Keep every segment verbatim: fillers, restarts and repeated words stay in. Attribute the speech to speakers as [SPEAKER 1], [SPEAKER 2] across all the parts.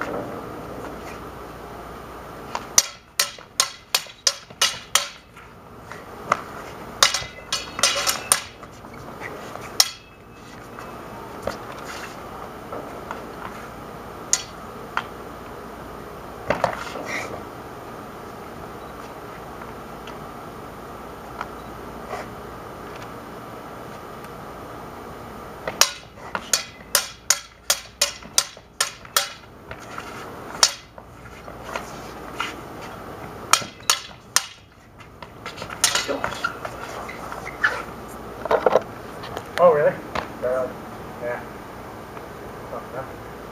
[SPEAKER 1] Oh, really? Barely. Yeah. Not enough.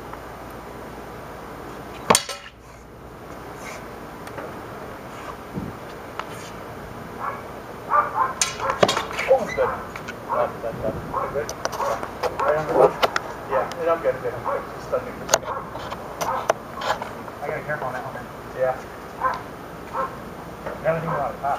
[SPEAKER 1] Oh, good. That's, that's, that's good. Right on the left? Yeah, I'm good. good. I'm good. Just standing for a second. I gotta be careful on that one, man. Yeah. Never think about it. Ah.